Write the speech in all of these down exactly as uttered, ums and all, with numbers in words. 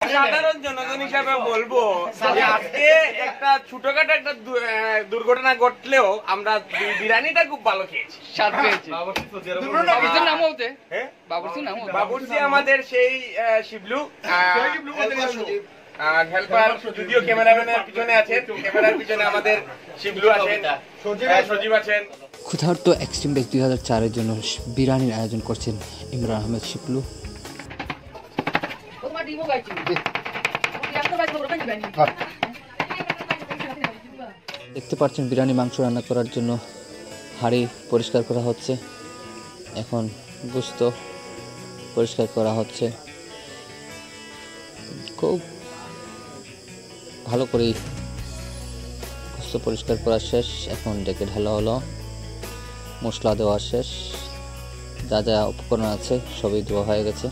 সাধারণ জনগণ হিসাবে বলবো যে আজকে একটা ছোটখাটো একটা দুর্ঘটনা ঘটলেও আমরা বিরিয়ানিটা খুব ভালো খেয়েছি, স্বাদ পেয়েছি। বাবুর্চি আমাদের সেই শিবলু হেল্পার, যদিও ক্যামেরাম্যানের পিছনে আছেন, ক্যামেরার পিছনে আমাদের শিবলু আছেন, সজীব আছেন। ক্ষুধার্ত এক্সট্রিম বেস দুই হাজার চারের জন্য বিরিয়ানির আয়োজন করছেন ইমরান আহমেদ শিবলু। দেখতে পাচ্ছেন বিরিয়ানি মাংস রান্না করার জন্য হাঁড়ি পরিষ্কার করা হচ্ছে, এখন গোশত পরিষ্কার করা হচ্ছে। খুব ভালো করেই গোশত পরিষ্কার করা শেষ, এখন ডেকে ঢালা হলো, মশলা দেওয়া শেষ, যা যা উপকরণ আছে সবই দেওয়া হয়ে গেছে।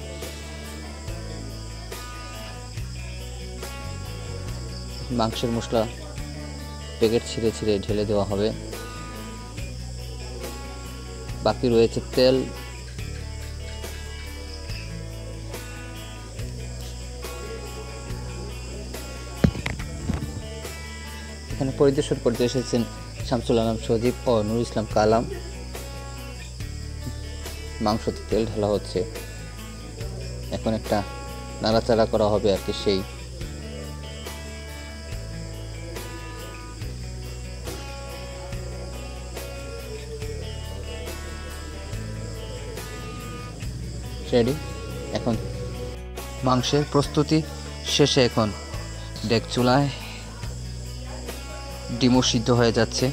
মাংসের মশলা প্যাকেট ছিঁড়ে ছিঁড়ে ঢেলে দেওয়া হবে। বাকি রয়েছে তেল, এখানে পরিদর্শন করতে এসেছেন শামসুল আলম সজীব ও নুর ইসলাম কালাম। মাংসতে তেল ঢালা হচ্ছে, এখন একটা নাড়াচাড়া করা হবে আর কি। সেই রেডি। এখন মাংসের প্রস্তুতি শেষে এখন ডেক চুলায় ডিমও সিদ্ধ হয়ে যাচ্ছে,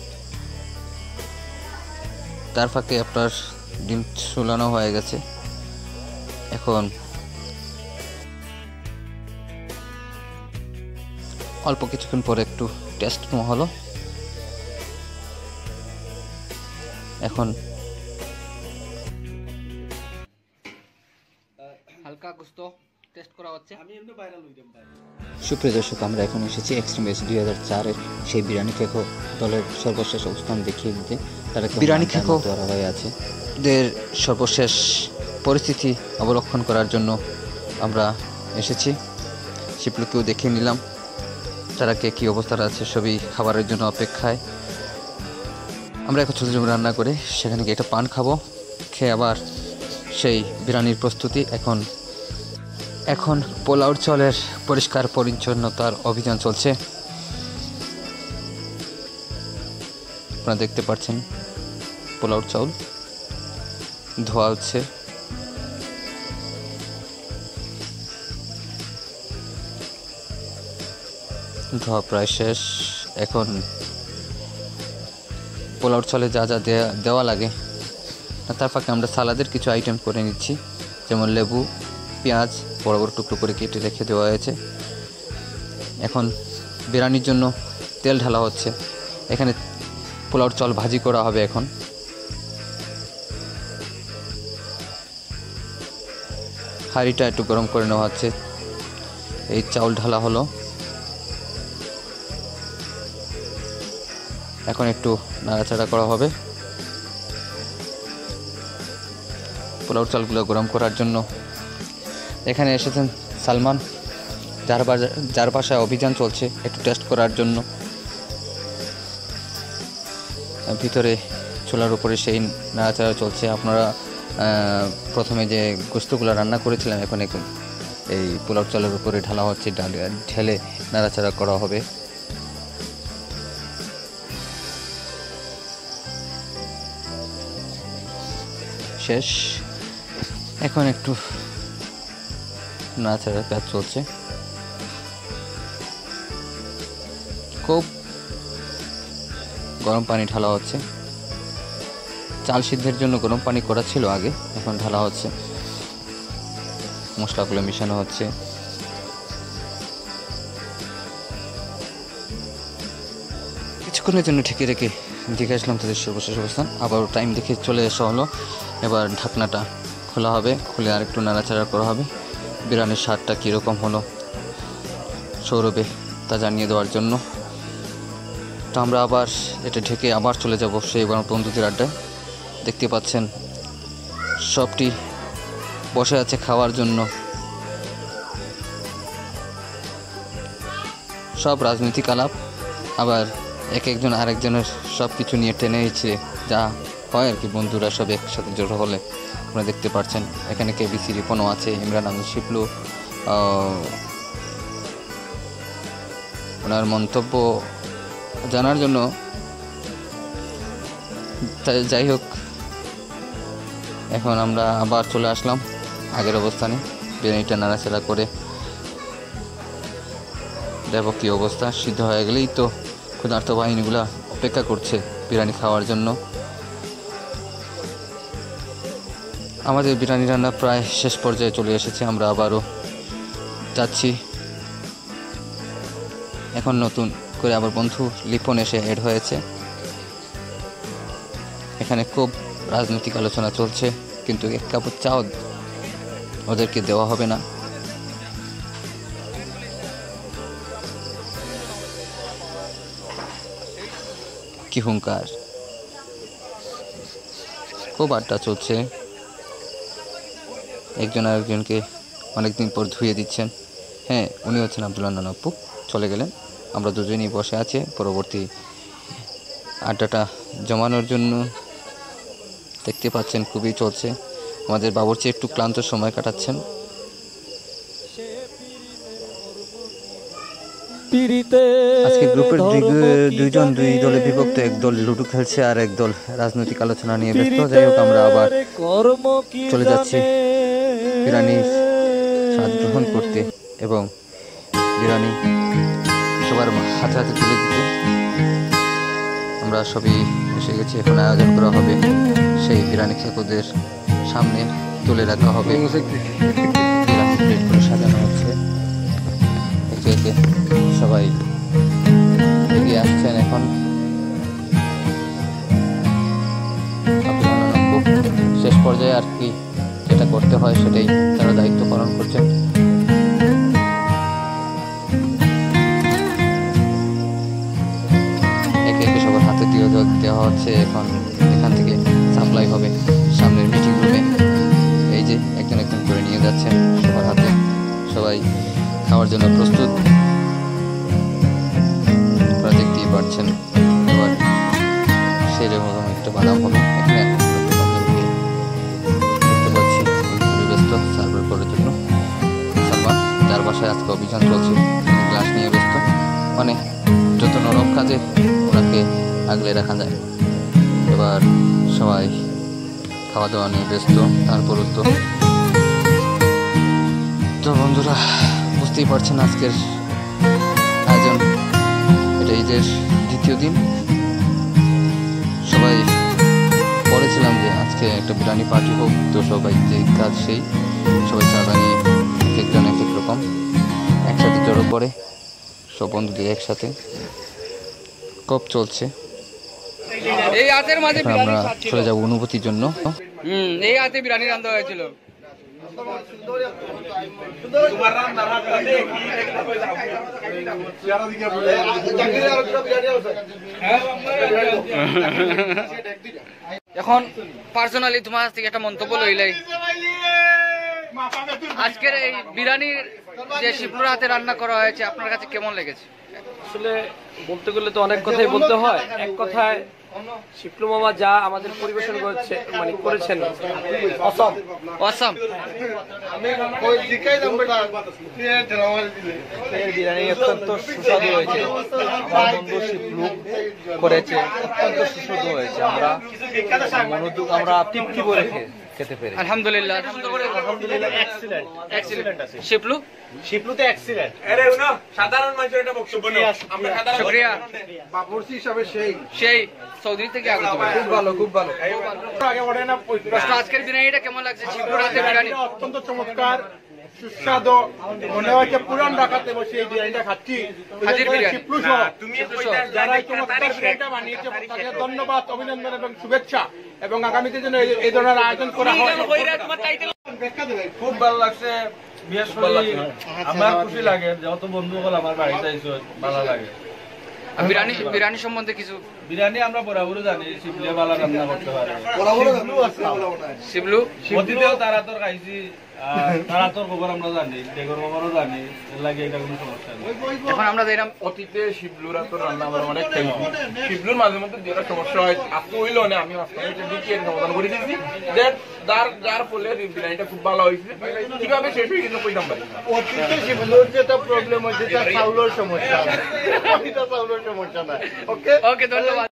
তার ফাঁকে আপনার ডিম চুলানো হয়ে গেছে। এখন অল্প কিছুক্ষণ পরে একটু টেস্ট নেওয়া হলো, এখন হালকা গোশত টেস্ট করা হচ্ছে। সুপ্রিয় দর্শক, আমরা এখন এসেছি এক্সট্রিম বেস দুই হাজার চারের সেই বিরিয়ানি খেকো দলের সর্বশেষ অবস্থান দেখিয়ে দিতে। তারা বিরিয়ানি খেকো ধরা হয়ে আছে, এদের সর্বশেষ পরিস্থিতি অবলক্ষণ করার জন্য আমরা এসেছি। শিবলুকেও দেখিয়ে নিলাম তারা কে কী অবস্থায় আছে, সবই খাবারের জন্য অপেক্ষায়। আমরা এখন ছোটো ছোটো রান্না করে সেখানে গিয়ে একটা পান খাবো, খেয়ে আবার সেই বিরিয়ানির প্রস্তুতি। এখন এখন পোলাও চালের পরিষ্কার পরিচ্ছন্নতার অভিযান চলছে, আপনারা দেখতে পাচ্ছেন পোলাও চাউল ধোয়া হচ্ছে। ধোয়া প্রায় শেষ, এখন পোলাও চালে যা যা দেওয়া লাগে তার ফাঁকে আমরা সালাদের কিছু আইটেম করে নিচ্ছি, যেমন লেবু, পেঁয়াজ বড় বড় টুকরো করে কেটে রেখে দেওয়া হয়েছে। এখন বিরিয়ানির জন্য তেল ঢালা হচ্ছে, এখানে পোলাও চাল ভাজি করা হবে। এখন হাঁড়িটা একটু গরম করে নেওয়া হচ্ছে, এই চাউল ঢালা হলো, এখন একটু নাড়াচাড়া করা হবে। পোলাও চালগুলো গরম করার জন্য এখানে এসেছেন সালমান, যার যার বাসায় অভিযান চলছে একটু টেস্ট করার জন্য। ভিতরে চুলার উপরে সেই নাড়াচাড়া চলছে। আপনারা প্রথমে যে গোস্তগুলো রান্না করেছিলাম এখন এখন এই পোলাও চালের উপরে ঢালা হচ্ছে, ঢেলে নাড়াচাড়া করা হবে। শেষ, এখন একটু নাড়াচাড়ার কাজ চলছে। খুব গরম পানি ঢালা হচ্ছে, চাল সিদ্ধের জন্য গরম পানি করা ছিল আগে, এখন ঢালা হচ্ছে, মশলাগুলো মিশানো হচ্ছে। কিছুক্ষণের জন্য ঢেকে রেখে দেখে আসলাম তাদের সর্বশেষ অবস্থান। আবার টাইম দেখে চলে আসা হলো, এবার ঢাকনাটা খোলা হবে, খুলে আর একটু নাড়াচাড়া করা হবে। বিরিয়ানির স্বাদটা কীরকম হলো সৌরভে তা জানিয়ে দেওয়ার জন্য। তো আমরা আবার এটা ঢেকে আবার চলে যাব সেই বন্ধুদের আড্ডায়। দেখতে পাচ্ছেন সবটি বসে আছে খাওয়ার জন্য। সব রাজনৈতিক আলাপ, আবার এক একজন আরেকজনের সব কিছু নিয়ে টেনে নিচ্ছে, যা হয় আর কি। বন্ধুরা সব একসাথে জড়ো হলে আপনারা দেখতে পাচ্ছেন এখানে কেবিসি রিপনও আছে, ইমরান আহমেদ শিপলু, ওনার মন্তব্য জানার জন্য। তাই যাই হোক, এখন আমরা আবার চলে আসলাম আগের অবস্থানে। বিরিয়ানিটা নাড়াচাড়া করে দেখো কী অবস্থা। সিদ্ধ হয়ে গেলেই তো ক্ষুধার্ত বাহিনীগুলা অপেক্ষা করছে বিরিয়ানি খাওয়ার জন্য। আমাদের বিরিয়ানি রান্না প্রায় শেষ পর্যায়ে চলে এসেছে, আমরা আবারও যাচ্ছি। এখন নতুন করে আবার বন্ধু লিপন এসে অ্যাড হয়েছে। এখানে খুব রাজনৈতিক আলোচনা চলছে, কিন্তু এক কাপ চাও ওদেরকে দেওয়া হবে না। কি হুঙ্কার, খুব আড্ডা চলছে। একজন আরেকজনকে অনেকদিন পর ধুয়ে দিচ্ছেন। হ্যাঁ, উনি হচ্ছেন আব্দুল্লাহ নানা আপু, চলে গেলেন। আমরা দুজনেই বসে আছি পরবর্তী আড্ডাটা জমানোর জন্য। দেখতে পাচ্ছেন খুবই চলছে। আমাদের বাবুর্চি একটু ক্লান্ত সময় কাটাচ্ছেন। আজকে গ্রুপের দুইজন দুই দলে বিভক্ত, এক দল লুডো খেলছে আর এক দল রাজনৈতিক আলোচনা নিয়ে ব্যস্ত। যাই হোক, আমরা আবার চলে যাচ্ছি বিরিয়ানির স্বাদ গ্রহণ করতে এবং বিরিয়ানি সবার হাতে হাতে তুলে দিতে। আমরা সবই এসে গেছি, এখন আয়োজন করা হবে। সেই বিরিয়ানি খেকোদের সামনে তুলে রাখা হবে, বিরিয়ানি প্লেটগুলো সাজানো হচ্ছে। একে একে সবাই এগিয়ে আসছেন। এখন শেষ পর্যায়ে আর কি যেটা করতে হয় সেটাই তারা দায়িত্ব পালন করছেন। একে একে সবার হাতে দিয়ে দেওয়া হচ্ছে। এখন এখান থেকে সাপ্লাই হবে সামনের মিটিং রুমে। এই যে একজন একজন করে নিয়ে যাচ্ছেন সবার হাতে, সবাই খাওয়ার জন্য প্রস্তুত। আপনারা দেখতেই পাচ্ছেন এবার সেরকম একটা বাদাম হবে। এখানে দেখতে পাচ্ছি খুবই ব্যস্ত সার্ভার করার জন্য। সালমান, যার বাসায় আজকে অভিযান চলছে, গ্লাস নিয়ে ব্যস্ত। মানে যত নরম কাজে ওনাকে আগলে রাখা যায়। এবার সবাই খাওয়া দাওয়া নিয়ে ব্যস্ত। তারপরও তো তো বন্ধুরা বুঝতেই পারছেন আজকের আয়োজন, এটা ঈদের দ্বিতীয় দিন। সবাই বলেছিলাম যে আজকে একটা বিরিয়ানি পার্টি হোক, তো সবাই যে কাজ সেই সবাই চাঁদা নিয়ে এক একজন এক এক রকম একসাথে জড়ো করে সব বন্ধুদের একসাথে কপ চলছে। এই হাতের মাঝে আমরা চলে যাবো অনুভূতির জন্য। হুম এই হাতে বিরিয়ানি রান্না হয়েছিল। এখন পার্সোনালি তোমার থেকে একটা মন্তব্য লইলাই, আজকের এই বিরিয়ানির যে শিবলুর হাতে রান্না করা হয়েছে আপনার কাছে কেমন লেগেছে? আসলে বলতে গেলে তো অনেক কথাই বলতে হয়। এক কথায় শিপলু মামা যা আমাদের পরিবেশন করেছে মানে করেছেন অসম অসম। বিরিয়ানি অত্যন্ত সুস্বাদু হয়েছে, আমার বন্ধু শিপলু করেছে, অত্যন্ত সুস্বাদু হয়েছে। আমরা মনোযোগ আমরা তৃপ্তি করে খেতে পেরে আলহামদুলিল্লাহ। আলহামদুলিল্লাহ, এক্সিলেন্ট এক্সিলেন্ট আছে। শিপলু শিপলুতে এক্সিলেন্ট। আরে উনো সাধারণ মানুষের একটা বক্তব্য নাও। আমরা সাধারণ শুকরিয়া। বাবুর্চি হিসাবে সেই সেই সৌদি থেকে আগত। খুব ভালো, খুব ভালো। আগে ওঠে না প্রশ্ন, আজকের বিরিয়ানিটা কেমন লাগছে? শিবলুর হাতে বিরিয়ানি অত্যন্ত চমৎকার, সুস্বাদু। মনে হচ্ছে পুরান ঢাকাতে বসে এই বিরিয়ানিটা খাচ্ছি। হাজির বিরিয়ানি। শিপলু সহ তুমি যারা এই চমৎকার বিরিয়ানিটা বানিয়েছে তাকে ধন্যবাদ, অভিনন্দন এবং শুভেচ্ছা। এবং আগামীতে যেন এই ধরনের আয়োজন করা হয়। খুব ভালো লাগছে। বিশেষ করে আমার খুশি লাগে যত বন্ধু হল আমার বাড়িতে ভালো লাগে। বিরিয়ানি বিরিয়ানি সম্বন্ধে কিছু বিরিয়ানি আমরা বরাবরই জানি শিবলে বালা রান্না করতে পারে শিবলু অতীতেও তারা তোর খাইছি আর তারা তোর খবর আমরা জানি ডেগর খবরও জানি এর লাগে এটা কোনো সমস্যা নেই। এখন আমরা যেরকম অতীতে শিবলুরা তো রান্না আমরা অনেক খাইছি শিবলুর মাঝে মধ্যে যেটা সমস্যা হয় আপনি হইলো না আমি মাঝখানে এটা দিকে সমাধান করে দিয়েছি দ্যাট যার যার ফলে বিরিয়ানিটা খুব ভালো হয়েছে কিভাবে শেষ হয়ে গেছে কইতাম পারি না। অতীতে শিবলুর যেটা প্রবলেম হয়েছে তার চাউলের সমস্যা এটা চাউলের সমস্যা না ওকে ওকে ধন্যবাদ।